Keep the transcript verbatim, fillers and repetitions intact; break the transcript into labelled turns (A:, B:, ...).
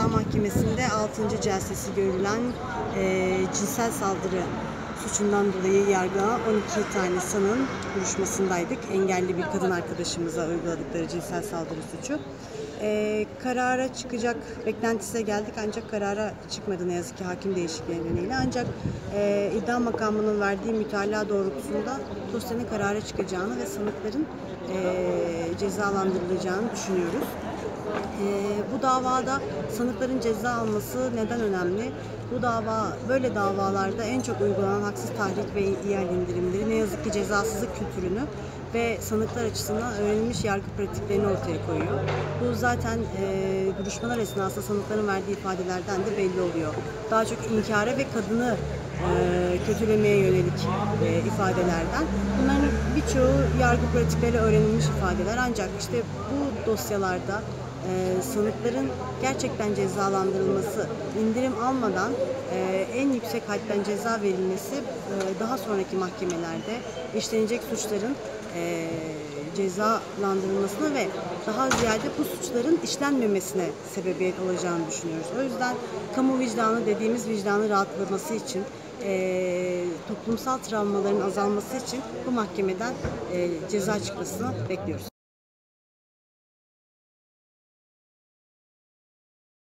A: Ceza Mahkemesi'nde altıncı celsesi görülen e, cinsel saldırı suçundan dolayı yargılanan on iki tane sanığın duruşmasındaydık. Engelli bir kadın arkadaşımıza uyguladıkları cinsel saldırı suçu. E, karara çıkacak beklentisine geldik ancak karara çıkmadı ne yazık ki hakim değişikliği nedeniyle. Ancak e, iddia makamının verdiği mütalaa doğrultusunda dosyanın karara çıkacağını ve sanıkların e, cezalandırılacağını düşünüyoruz. E, bu davada sanıkların ceza alması neden önemli? Bu dava, böyle davalarda en çok uygulanan haksız tahrik ve ihal indirimleri ne yazık ki cezasızlık kültürünü ve sanıklar açısından öğrenilmiş yargı pratiklerini ortaya koyuyor. Bu zaten e, duruşmalar esnasında sanıkların verdiği ifadelerden de belli oluyor. Daha çok inkara ve kadını e, kötülemeye yönelik e, ifadelerden. Bunların birçoğu yargı pratikleri öğrenilmiş ifadeler, ancak işte bu dosyalarda Ee, sanıkların gerçekten cezalandırılması, indirim almadan e, en yüksek hadden ceza verilmesi e, daha sonraki mahkemelerde işlenecek suçların e, cezalandırılmasına ve daha ziyade bu suçların işlenmemesine sebebiyet olacağını düşünüyoruz. O yüzden kamu vicdanı dediğimiz vicdanı rahatlaması için, e, toplumsal travmaların azalması için bu mahkemeden e, ceza çıkmasını bekliyoruz.